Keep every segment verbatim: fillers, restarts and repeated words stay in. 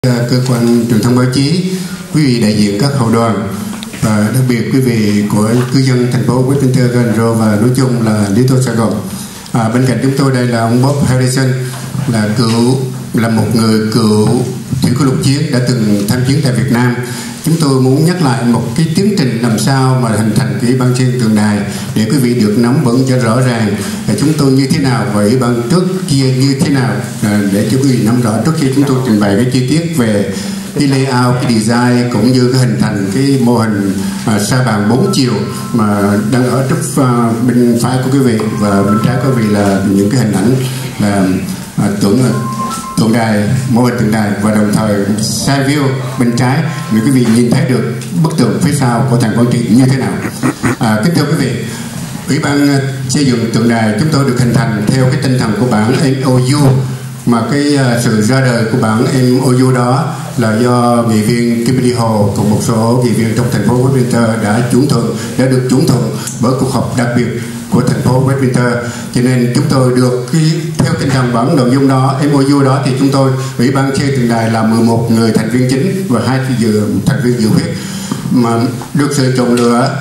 Cơ quan truyền thông báo chí, quý vị đại diện các hậu đoàn và đặc biệt quý vị của cư dân thành phố Westminster, Glenroe và nói chung là Little Sài Gòn. À, bên cạnh chúng tôi đây là ông Bob Harrison, là cựu là một người cựu thủy quân lục chiến đã từng tham chiến tại Việt Nam. Chúng tôi muốn nhắc lại một cái tiến trình làm sao mà hình thành cái ủy ban xây dựng tượng đài để quý vị được nắm vững cho rõ ràng là chúng tôi như thế nào và ủy ban trước kia như thế nào, để cho quý vị nắm rõ trước khi chúng tôi trình bày cái chi tiết về cái layout, cái design cũng như cái hình thành cái mô hình à, sa bàn bốn chiều mà đang ở trước à, bên phải của quý vị và bên trái của quý vị là những cái hình ảnh là à, tượng tượng đài, mô hình tượng đài, và đồng thời side view bên trái để quý vị nhìn thấy được bức tường phía sau của thành Quảng Trị như thế nào. À, kính thưa quý vị, ủy ban xây dựng tượng đài chúng tôi được hình thành theo cái tinh thần của bản em o u, mà cái uh, sự ra đời của bản em o u đó là do nghị viên Kimberly Hồ cùng một số nghị viên trong thành phố Westminster đã chuẩn thuận, đã được chuẩn thuận bởi cuộc họp đặc biệt của thành phố Westminster. Cho nên chúng tôi được cái, theo tinh thần bản nội dung đó, em o u đó, thì chúng tôi ủy ban xây tượng đài là mười một người thành viên chính và hai thành viên dự khuyết mà được sự chọn lựa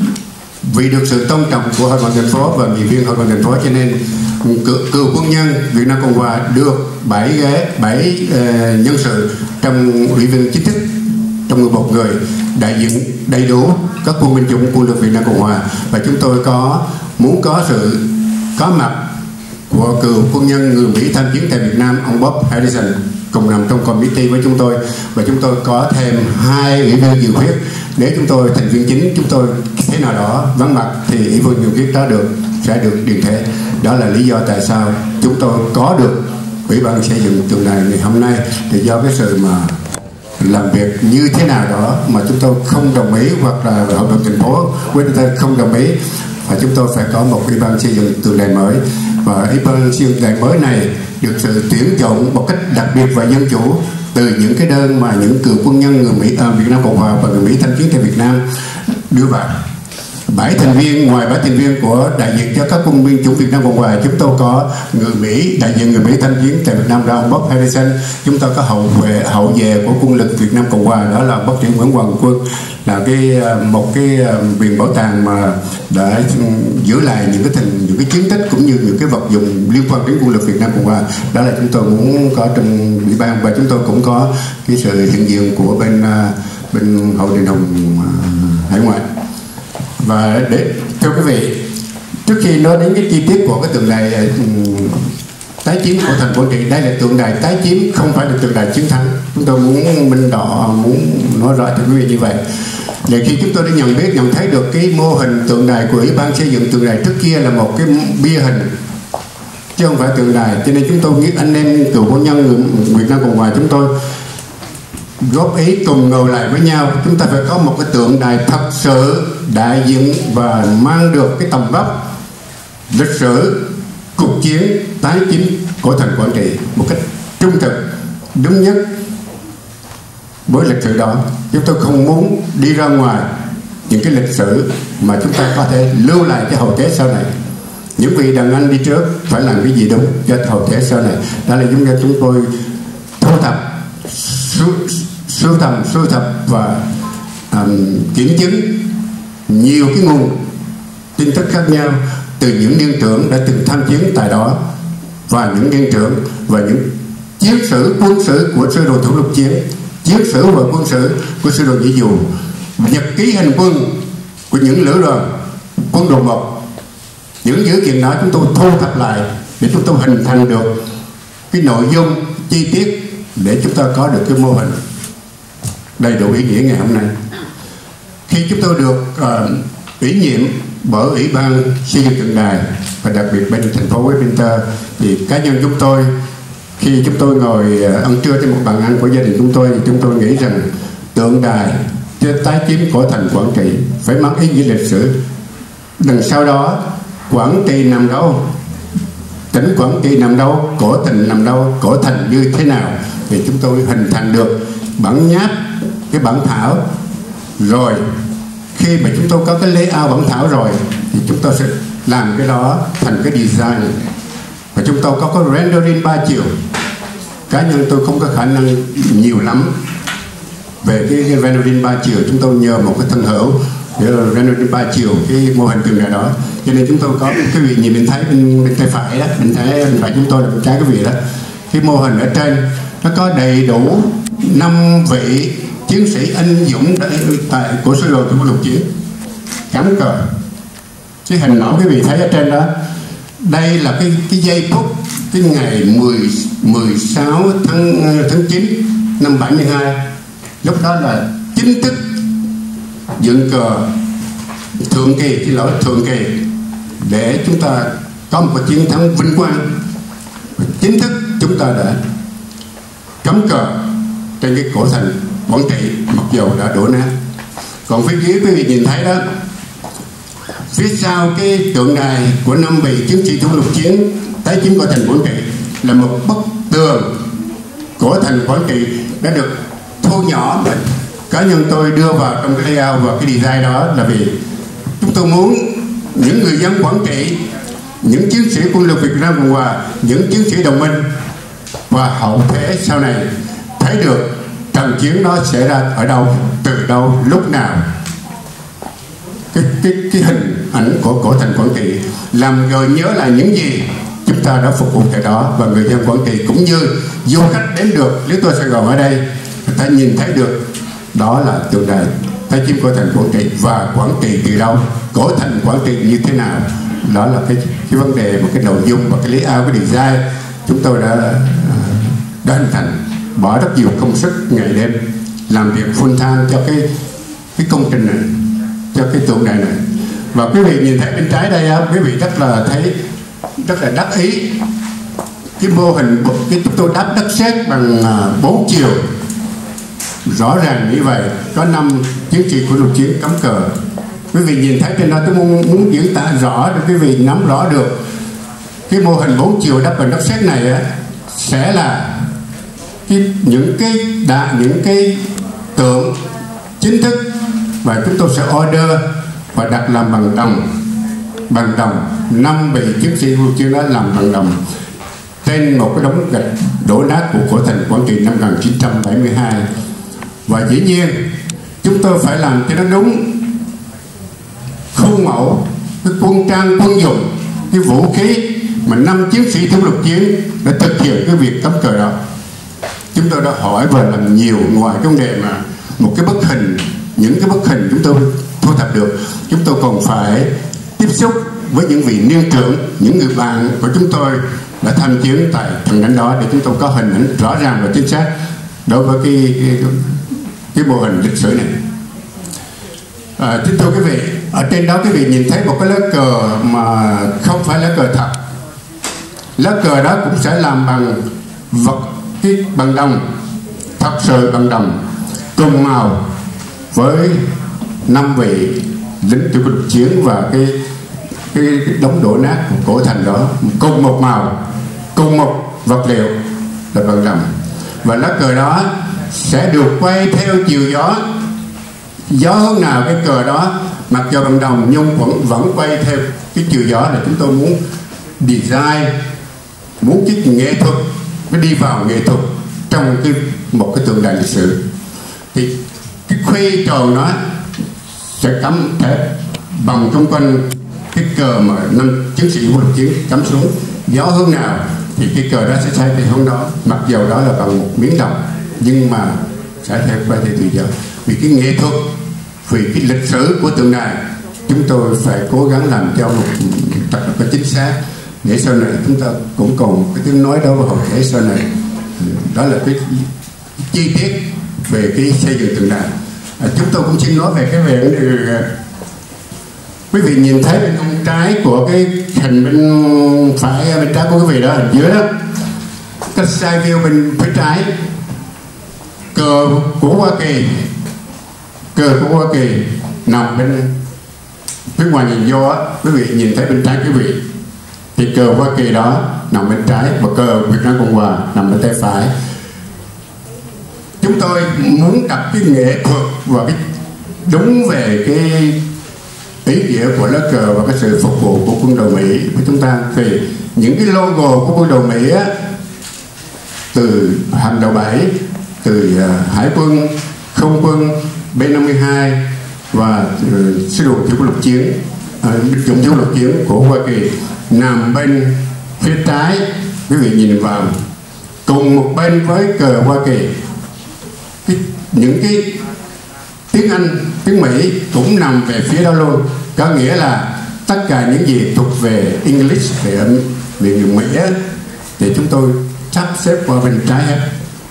vì được sự tôn trọng của hội đồng thành phố và nghị viên hội đồng thành phố, cho nên cựu quân nhân Việt Nam Cộng Hòa được bảy ghế, bảy uh, nhân sự trong ủy viên chính thức, trong mười một người đại diện đầy đủ các quân binh chủng quân lực Việt Nam Cộng Hòa. Và chúng tôi có muốn có sự có mặt của cựu quân nhân người Mỹ tham chiến tại Việt Nam, ông Bob Harrison cùng nằm trong committee với chúng tôi, và chúng tôi có thêm hai ủy viên dự khuyết để chúng tôi thành viên chính chúng tôi thế nào đó vắng mặt thì ủy viên dự khuyết đó được sẽ được điền thể. Đó là lý do tại sao chúng tôi có được ủy ban xây dựng tượng đài ngày hôm nay, thì do cái sự mà làm việc như thế nào đó mà chúng tôi không đồng ý, hoặc là hội đồng thành phố Westminster không đồng ý, và chúng tôi phải có một ủy ban xây dựng tượng đài mới. Và ủy ban xây dựng tượng đài mới này được sự tuyển chọn một cách đặc biệt và dân chủ từ những cái đơn mà những cựu quân nhân người Mỹ, à, Việt Nam Cộng Hòa và người Mỹ tham chiến tại Việt Nam đưa vào. Bảy thành viên, ngoài bảy thành viên của đại diện cho các quân binh chủng Việt Nam Cộng Hòa, chúng tôi có người Mỹ, đại diện người Mỹ tham chiến tại Việt Nam là ông Bob Harrison. Chúng tôi có hậu vệ hậu về của quân lực Việt Nam Cộng Hòa, đó là bác trưởng Nguyễn Hoàng Quân, là cái một cái viện bảo tàng mà đã giữ lại những cái thành những cái chiến tích cũng như những cái vật dụng liên quan đến quân lực Việt Nam Cộng Hòa. Đó là chúng tôi muốn có trong ủy ban, và chúng tôi cũng có cái sự hiện diện của bên bên Hậu Đình Hồng hải ngoại. Và để thưa quý vị, trước khi nói đến cái chi tiết của cái tượng đài tái chiếm của thành Quảng Trị, đây là tượng đài tái chiếm, không phải là tượng đài chiến thắng. Chúng tôi muốn minh đỏ, muốn nói rõ cho quý vị như vậy. Để khi chúng tôi đã nhận biết, nhận thấy được cái mô hình tượng đài của ủy ban xây dựng tượng đài trước kia là một cái bia hình chứ không phải tượng đài, cho nên chúng tôi nghĩ anh em cựu quân nhân Việt Nam Cộng Hòa chúng tôi góp ý cùng ngồi lại với nhau, chúng ta phải có một cái tượng đài thật sự đại diện và mang được cái tầm vóc lịch sử cuộc chiến tái chiếm của thành Quảng Trị một cách trung thực, đúng nhất với lịch sử đó. Chúng tôi không muốn đi ra ngoài những cái lịch sử mà chúng ta có thể lưu lại cho hậu thế sau này. Những vị đàn anh đi trước phải làm cái gì đúng cho hậu thế sau này. Đó là chúng ta chúng tôi thu thập sưu tầm, sưu thập và um, kiểm chứng nhiều cái nguồn tin tức khác nhau từ những niên trưởng đã từng tham chiến tại đó, và những niên trưởng và những chiến sử quân sự của sư đoàn thủ lục chiến, chiến sử và quân sự của sư đoàn Nhĩ Dù, nhật ký hành quân của những lữ đoàn quân đội một. Những dữ kiện đó chúng tôi thu thập lại để chúng tôi hình thành được cái nội dung chi tiết để chúng ta có được cái mô hình đầy đủ ý nghĩa ngày hôm nay. Khi chúng tôi được uh, ủy nhiệm bởi ủy ban xây dựng tượng đài và đặc biệt bên thành phố Westminster, thì cá nhân chúng tôi khi chúng tôi ngồi uh, ăn trưa trên một bàn ăn của gia đình chúng tôi, thì chúng tôi nghĩ rằng tượng đài trên tái chiếm của thành Quảng Trị phải mang ý nghĩa lịch sử. Đằng sau đó, Quảng Trị nằm đâu, tỉnh Quảng Trị nằm đâu, cổ thành nằm đâu, cổ thành như thế nào, thì chúng tôi hình thành được bản nháp, cái bản thảo. Rồi khi mà chúng tôi có cái layout bản thảo rồi thì chúng tôi sẽ làm cái đó thành cái design, và chúng tôi có cái rendering ba chiều cá nhân tôi không có khả năng nhiều lắm về cái, cái Renovin ba chiều. Chúng tôi nhờ một cái thân hữu để Renovin ba chiều cái mô hình tường đài đó, cho nên chúng tôi có cái vị nhìn bên thấy bên, bên tay phải đó, bên thấy bên phải chúng tôi là bên trái cái vị đó. Cái mô hình ở trên nó có đầy đủ năm vị chiến sĩ anh dũng tại của sứ đồ của lục chiến cắm cờ. Cái hình nổi quý vị thấy ở trên đó, đây là cái cái giây phút cái ngày mười sáu tháng chín năm bảy mươi hai, lúc đó là chính thức dựng cờ thượng kỳ, xin lỗi thượng kỳ, để chúng ta có một chiến thắng vinh quang. Chính thức chúng ta đã cắm cờ trên cái cổ thành Quảng Trị, mặc dù đã đổ nát. Còn phía dưới quý vị nhìn thấy đó, phía sau cái tượng đài của năm vị chiến sĩ thủ lục chiến tái chiếm cổ thành Quảng Trị là một bức tường cổ thành Quảng Trị đã được thu nhỏ. Cá nhân tôi đưa vào trong cái layout và cái design đó là vì chúng tôi muốn những người dân Quảng Trị, những chiến sĩ quân lực Việt Nam Cộng Hòa, những chiến sĩ đồng minh và hậu thế sau này thấy được trận chiến đó xảy ra ở đâu, từ đâu, lúc nào. Cái, cái, cái hình ảnh của cổ thành Quảng Trị làm gợi nhớ lại những gì chúng ta đã phục vụ tại đó, và người dân Quảng Trị cũng như du khách đến được Lý Tô Sài Gòn ở đây, người ta nhìn thấy được đó là tượng đài tái chiếm cổ thành Quảng Trị, và Quảng Trị từ đâu, cổ thành Quảng Trị như thế nào. Đó là cái cái vấn đề, một cái nội dung và cái layout, cái design chúng tôi đã đã hình thành, bỏ rất nhiều công sức ngày đêm làm việc full time cho cái cái công trình này, cho cái tượng đài này. Và quý vị nhìn thấy bên trái đây á, quý vị rất là thấy rất là đắc ý cái mô hình, cái chúng tôi đắp đất sét bằng bốn chiều rõ ràng như vậy, có năm chiến sĩ của lục chiến cắm cờ. Quý vị nhìn thấy trên đó, tôi muốn, muốn diễn tả rõ để quý vị nắm rõ được cái mô hình bốn chiều đắp bằng đất sét này á, sẽ là cái, những cái đã những cái tượng chính thức, và chúng tôi sẽ order và đặt làm bằng đồng, bằng đồng năm vị chiến sĩ lục chiến đó làm bằng đồng trên một cái đống gạch đổ nát của cổ thành Quảng Trị năm một nghìn chín trăm bảy mươi hai. Và dĩ nhiên chúng tôi phải làm cho nó đúng khuôn mẫu, cái quân trang quân dụng, cái vũ khí mà năm chiến sĩ thủ lục chiến đã thực hiện cái việc cắm cờ đó. Chúng tôi đã hỏi và làm nhiều, ngoài cái vấn đề mà một cái bức hình, những cái bức hình chúng tôi thu thập được, chúng tôi còn phải tiếp xúc với những vị niên trưởng, những người bạn của chúng tôi đã tham chiến tại trận đánh đó, để chúng tôi có hình ảnh rõ ràng và chính xác đối với cái cái, cái mô hình lịch sử này. À, kính thưa quý vị, ở trên đó quý vị nhìn thấy một cái lá cờ mà không phải lá cờ thật. Lá cờ đó cũng sẽ làm bằng vật, cái bằng đồng, thật sự bằng đồng, cùng màu với năm vị lính chủ lực chiến và cái cái, cái đống đổ nát của cổ thành đó, cùng một màu, cùng một vật liệu là bằng đồng. Và lá cờ đó sẽ được quay theo chiều gió, gió hướng nào cái cờ đó mặc dù bằng đồng nhưng vẫn vẫn quay theo cái chiều gió. Là chúng tôi muốn design, muốn cái nghệ thuật nó đi vào nghệ thuật trong cái một cái tượng đài lịch sử. Thì cái khuy tròn nó sẽ cắm thép vòng xung quanh cái cờ mà năm chiến sĩ quân chiến cắm xuống, gió hướng nào thì cái cờ đó sẽ xoay theo hướng đó, mặc dù đó là bằng một miếng đồng nhưng mà sẽ theo quay theo chiều gió. Vì cái nghệ thuật, vì cái lịch sử của tượng đài, chúng tôi phải cố gắng làm cho một thật là có chính xác, để sau này chúng ta cũng còn cái tiếng nói đó vào hậu thế sau này. Đó là cái chi tiết về cái xây dựng tượng đài. À, chúng tôi cũng xin nói về cái về quý vị nhìn thấy bên ông trái của cái hình bên phải, bên trái của quý vị đó, hình dưới đó, cái side view bên phía trái, cờ của Hoa Kỳ, cờ của Hoa Kỳ nằm bên phía ngoài nhìn vô á, quý vị nhìn thấy bên trái quý vị thì cờ Hoa Kỳ đó nằm bên trái, và cờ Việt Nam Cộng Hòa nằm bên tay phải. Chúng tôi muốn đặt cái nghệ thuật và cái đúng về cái ý nghĩa của lá cờ và cái sự phục vụ của quân đội Mỹ của chúng ta. Thì những cái logo của quân đội Mỹ á, từ hạm đội bảy, từ uh, hải quân, không quân, B năm mươi hai và uh, sư đoàn chủ lực chiến, binh chủng chủ lực chiến của Hoa Kỳ nằm bên phía trái. Quý vị nhìn vào, cùng một bên với cờ Hoa Kỳ, cái, những cái tiếng Anh, tiếng Mỹ cũng nằm về phía đó luôn. Có nghĩa là tất cả những gì thuộc về English, về miền Mỹ thì chúng tôi sắp xếp qua bên trái hết,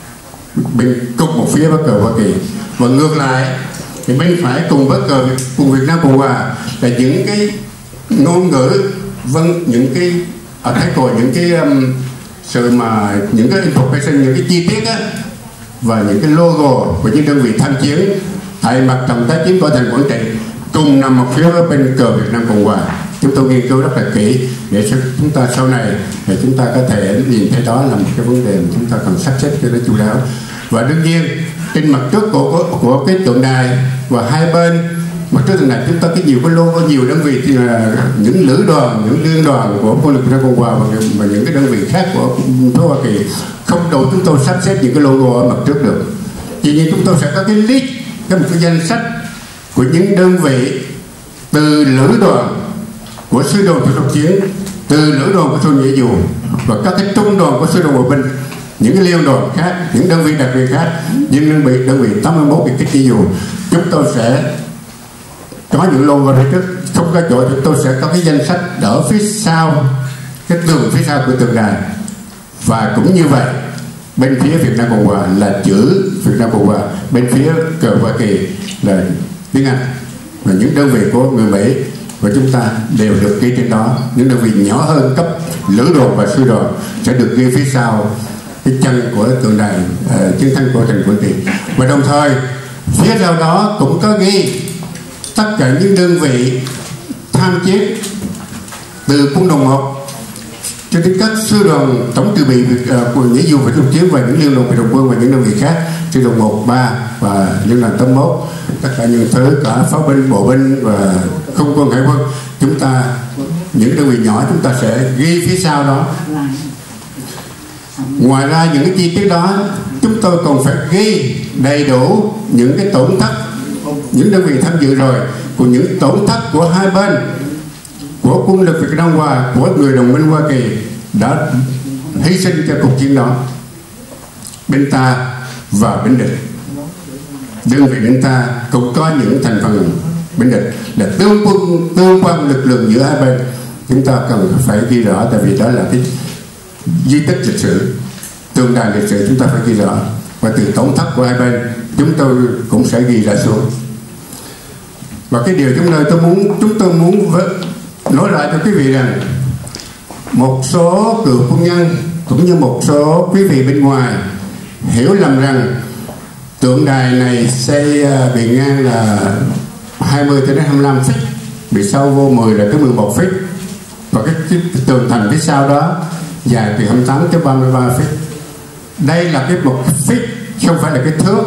bên cùng một phía với cờ Hoa Kỳ. Và ngược lại thì bên phải cùng với cờ cùng Việt Nam Cộng Hòa là những cái ngôn ngữ, vâng, những cái ở thái cổ, những cái um, sự mà những cái information, những cái chi tiết á, và những cái logo của những đơn vị tham chiến tại mặt trận tác chiến của thành Quảng Trị cùng nằm một phía bên cờ Việt Nam Cộng Hòa. Chúng tôi nghiên cứu rất là kỹ để chúng ta sau này để chúng ta có thể nhìn thấy đó là một cái vấn đề mà chúng ta cần sắp xếp cho nó chu đáo. Và đương nhiên trên mặt trước của, của, của cái tượng đài và hai bên mặt trước tượng đài chúng ta có nhiều cái logo, nhiều đơn vị thì là những lữ đoàn, những liên đoàn của quân lực Việt Nam Cộng Hòa và, và những cái đơn vị khác của của Hoa Kỳ. Không đủ chúng tôi sắp xếp những cái logo ở mặt trước được. Tuy nhiên chúng tôi sẽ có cái list, có một cái danh sách của những đơn vị từ lữ đoàn của sư đoàn chủ lực chiến, từ lữ đoàn của sư nghĩa dù và các cái trung đoàn của sư đoàn bộ binh, những cái liên đoàn khác, những đơn vị đặc biệt khác, những đơn vị đơn vị tám mươi mốt biệt kích nghĩa dù. Chúng tôi sẽ có những logo ở trước, không có chỗ chúng tôi sẽ có cái danh sách ở phía sau, cái tường phía sau của tượng đài. Và cũng như vậy, bên phía Việt Nam Cộng Hòa là chữ Việt Nam Cộng Hòa, bên phía cờ Hoa Kỳ là tiếng Anh, và những đơn vị của người Mỹ và chúng ta đều được ghi trên đó. Những đơn vị nhỏ hơn cấp lữ đoàn và sư đoàn sẽ được ghi phía sau cái chân của tượng đài uh, chiến thắng của thành Quảng Trị. Và đồng thời phía sau đó cũng có ghi tất cả những đơn vị tham chiến từ quân đoàn một cho đến các sư đoàn tổng dự bị của nghĩa vụ và trung chiến và những liên đoàn bị đồng quân và những đơn vị khác, sư đoàn một, ba và liên đoàn tám mươi mốt, tất cả những thứ, cả pháo binh, bộ binh và không quân, hải quân, chúng ta những đơn vị nhỏ chúng ta sẽ ghi phía sau đó. Ngoài ra những cái chi tiết đó chúng tôi còn phải ghi đầy đủ những cái tổn thất, những đơn vị tham dự rồi, của những tổn thất của hai bên, của quân lực Việt Nam Hòa, của người đồng minh Hoa Kỳ đã hy sinh cho cuộc chiến đó, bên ta và bên địch. Đơn vị bên ta cũng có những thành phần bên địch là tương quân tương quan lực lượng giữa hai bên, chúng ta cần phải ghi rõ, tại vì đó là cái di tích lịch sử, tượng đài lịch sử, chúng ta phải ghi rõ. Và từ tổn thất của hai bên chúng tôi cũng sẽ ghi ra xuống. Và cái điều chúng tôi tôi muốn chúng tôi muốn nói lại cho quý vị rằng một số cựu quân nhân cũng như một số quý vị bên ngoài hiểu lầm rằng tượng đài này xây bề ngang là hai mươi tới hai mươi lăm feet, bị sâu vô mười là tới mười một feet, và cái, cái, cái tường thành phía sau đó dài từ hai mươi tám tới ba mươi ba feet. Đây là cái một feet, không phải là cái thước.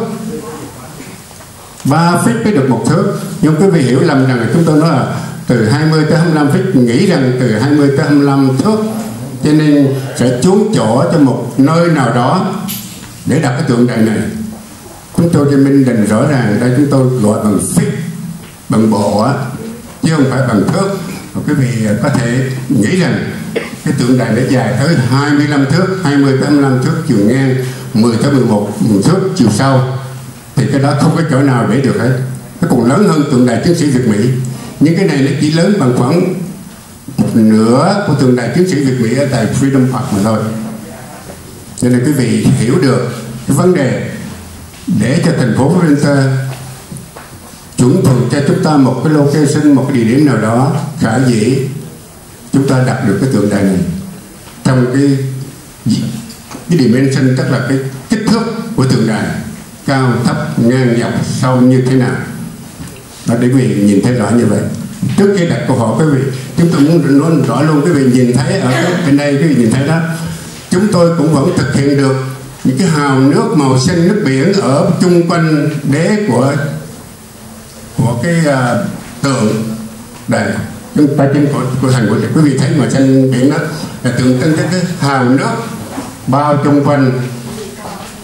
ba feet mới được một thước. Nhưng quý vị hiểu lầm rằng chúng tôi nói là từ hai mươi tới hai mươi lăm feet, nghĩ rằng từ hai mươi tới hai mươi lăm thước, cho nên sẽ trốn chỗ cho một nơi nào đó để đặt cái tượng đài này. Chúng tôi cho minh định rõ ràng đây, chúng tôi gọi bằng feet, bằng bộ á, chứ không phải bằng thước. Và quý vị có thể nghĩ rằng cái tượng đài nó dài tới hai mươi lăm thước, hai mươi tới hai mươi lăm thước chiều ngang, mười tới mười một thước chiều sâu, thì cái đó không có chỗ nào để được hết. Nó còn lớn hơn tượng đài chiến sĩ Việt Mỹ. Nhưng cái này nó chỉ lớn bằng khoảng một nửa của tượng đài chiến sĩ Việt Mỹ ở tại Freedom Park mà thôi. Cho nên quý vị hiểu được cái vấn đề để cho thành phố Winter chuẩn thuận cho chúng ta một cái location, một cái địa điểm nào đó khả dĩ chúng ta đặt được cái tượng đài này trong cái cái dimension, tức là cái kích thước của tượng đài, cao thấp ngang dọc sâu như thế nào đó, để quý vị nhìn thấy rõ như vậy. Trước khi đặt câu hỏi quý vị, chúng tôi muốn nói rõ luôn, quý vị nhìn thấy ở cái bên đây, quý vị nhìn thấy đó, chúng tôi cũng vẫn thực hiện được những cái hào nước màu xanh nước biển ở chung quanh đế của của cái uh, tượng đài chúng ta trên của, của thành của quý vị thấy màu xanh biển đó là tượng trưng cái, cái hào nước bao chung quanh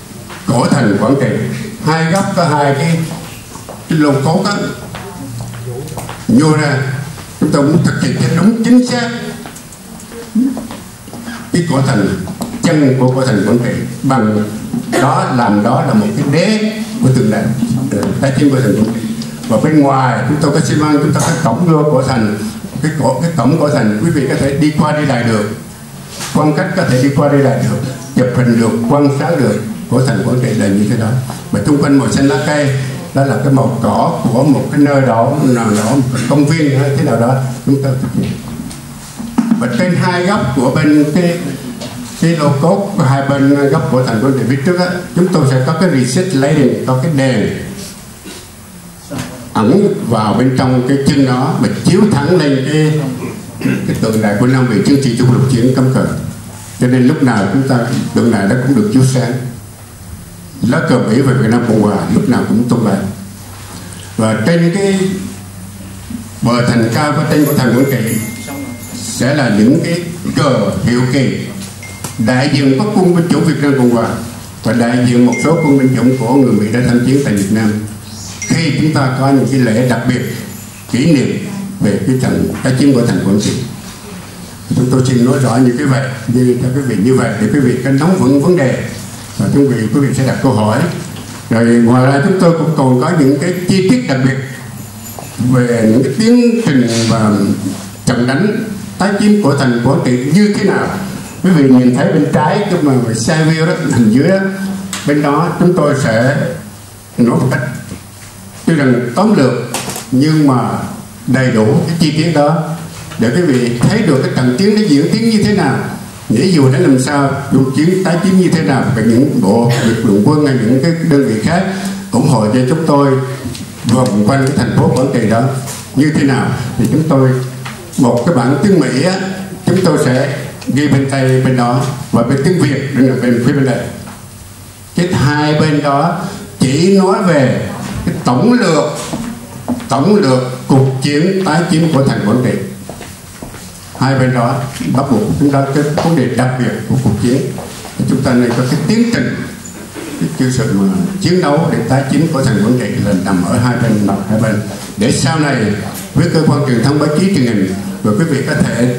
của thành Quảng Trị. Hai góc có hai cái, cái lô cốt đó nhô ra, chúng tôi muốn thực hiện cho đúng chính xác cái cổ thành, chân của cổ thành Quảng Trị, bằng đó làm đó là một cái đế của tương lai tái chiếm cổ thành Quảng Trị. Và bên ngoài chúng tôi có xi măng, chúng ta có cổng lô cổ thành, cái cổ cái cổng cổ thành quý vị có thể đi qua đi lại được, quan khách có thể đi qua đi lại được, chụp hình được, quan sát được. Cổ thành Quảng Trị là như thế đó. Và xung quanh màu xanh lá cây đó là cái màu cỏ của một cái nơi đó nào đó, một công viên hay thế nào đó chúng ta thực hiện. Và trên hai góc của bên cái cái lô cốt của hai bên góc của thành Quảng Trị phía trước á, chúng tôi sẽ có cái reset lighting, có cái đèn ẩn vào bên trong cái chân đó mà chiếu thẳng lên cái cái tượng đài của năm vị chương trình trung lục chiến cấm cờ. Cho nên lúc nào chúng ta tượng đài đó cũng được chiếu sáng, lá cờ Mỹ và Việt Nam Cộng Hòa lúc nào cũng tung bay. Và trên cái bờ thành cao của tên của thành Quảng Trị sẽ là những cái cờ hiệu kỳ đại diện có quân binh chủng Việt Nam Cộng Hòa và đại diện một số quân binh chủng của người Mỹ đã tham chiến tại Việt Nam. Khi chúng ta có những cái lễ đặc biệt kỷ niệm về cái trận tái chiếm của thành Quảng Trị, chúng tôi xin nói rõ như cái vậy, như cho quý vị như vậy để quý vị có nắm vững vấn đề và quý vị quý vị sẽ đặt câu hỏi. Rồi ngoài ra chúng tôi cũng còn có những cái chi tiết đặc biệt về những cái tiến trình và trận đánh tái chiếm của thành Quảng Trị như thế nào. Quý vị nhìn thấy bên trái cái mà sai view đó, hình dưới đó, bên đó chúng tôi sẽ nói một cách tuy rằng tóm lược nhưng mà đầy đủ cái chi tiết đó để quý vị thấy được cái trận chiến nó diễn tiến như thế nào, nghĩa dù để làm sao, cuộc chiến tái chiếm như thế nào, và những bộ lực lượng quân hay những cái đơn vị khác ủng hộ cho chúng tôi vòng quanh cái thành phố Quảng Trị đó như thế nào. Thì chúng tôi một cái bản tiếng Mỹ á, chúng tôi sẽ ghi bên tay bên đó, và bên tiếng Việt đừng là bên phía bên đây. Cái hai bên đó chỉ nói về cái tổng lược tổng lược cuộc chiến tái chiếm của thành Quảng Trị. Hai bên đó bắt buộc chúng ta cái vấn đề đặc biệt của cuộc chiến, chúng ta nên có cái tiến trình, cái sự mà chiến đấu để tái chiếm của thành Quảng Trị là nằm ở hai bên mặt hai bên, để sau này với cơ quan truyền thông báo chí truyền hình rồi quý vị có thể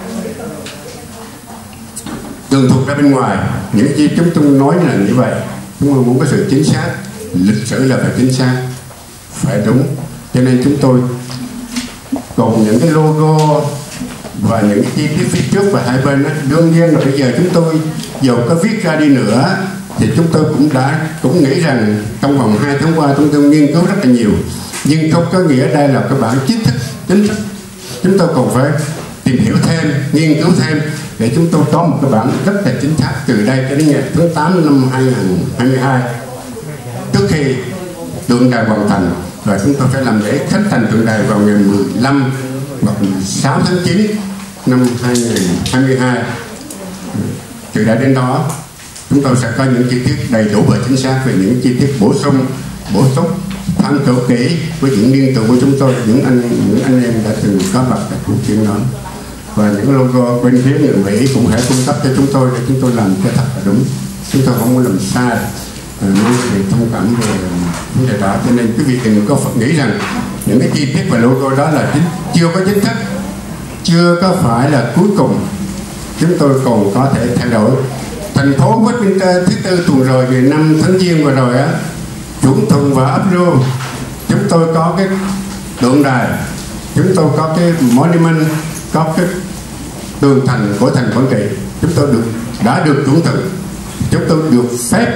tường thuật ra bên ngoài những gì chúng tôi nói là như vậy. Chúng tôi muốn có sự chính xác, lịch sử là phải chính xác, phải đúng. Cho nên chúng tôi còn những cái logo và những cái chi tiết phía trước và hai bên đó, đương nhiên là bây giờ chúng tôi dù có viết ra đi nữa thì chúng tôi cũng đã cũng nghĩ rằng trong vòng hai tháng qua chúng tôi nghiên cứu rất là nhiều, nhưng không có nghĩa đây là cái bản chính thức chính thức. Chúng tôi còn phải tìm hiểu thêm, nghiên cứu thêm để chúng tôi có một cái bản rất là chính xác từ đây cho đến ngày tháng tám năm hai nghìn không trăm hai mươi hai, trước khi tượng đài hoàn thành. Và chúng tôi phải làm lễ khánh thành tượng đài vào ngày mười lăm hoặc mười sáu tháng chín năm hai nghìn không trăm hai mươi hai. Từ đã đến đó chúng tôi sẽ có những chi tiết đầy đủ và chính xác về những chi tiết bổ sung, bổ túc, tham khảo kỹ với những liên tục của chúng tôi, những anh những anh em đã từng có mặt tại cuộc chiến đó. Và những logo bên phía người Mỹ cũng hãy cung cấp cho chúng tôi để chúng tôi làm cho thật là đúng. Chúng tôi không muốn làm sai, muốn bị thông cảm về vấn đề đó. Cho nên quý vị đừng có nghĩ rằng những cái chi tiết và logo đó là chính, chưa có chính thức, chưa có phải là cuối cùng. Chúng tôi còn có thể thay đổi. Thành phố Westminster thứ tư tuần rồi, ngày năm tháng Giêng vừa rồi á, Chuẩn Thuận và Ấp Rô, chúng tôi có cái tượng đài, chúng tôi có cái monument, có cái tường thành của thành Quảng Trị, chúng tôi được đã được chuẩn thuận, chúng tôi được phép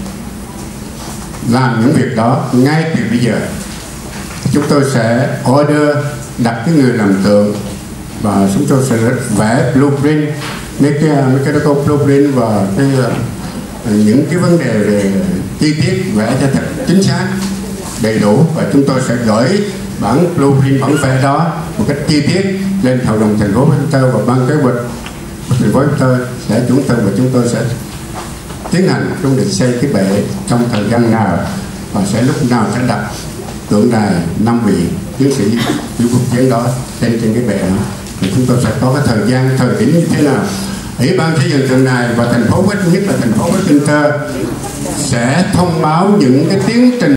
làm những việc đó ngay từ bây giờ. Chúng tôi sẽ order đặt cái người làm tượng và chúng tôi sẽ vẽ blueprint, mấy cái mechanical blueprint và cái những cái vấn đề về chi tiết vẽ cho thật chính xác, đầy đủ, và chúng tôi sẽ gửi bản blueprint, bản vẽ đó một cách chi tiết lên hội đồng thành phố Westminster và ban kế hoạch thành phố Westminster sẽ chuẩn thuận, và chúng tôi sẽ tiến hành trong việc xây cái bệ trong thời gian nào và sẽ lúc nào sẽ đặt tượng đài năm vị chiến sĩ của cuộc chiến đó trên trên cái bệ đó. Thì chúng tôi sẽ có cái thời gian thời điểm như thế nào Ủy ban xây dựng tuần này và thành phố West, nhất là thành phố Westminster sẽ thông báo những cái tiến trình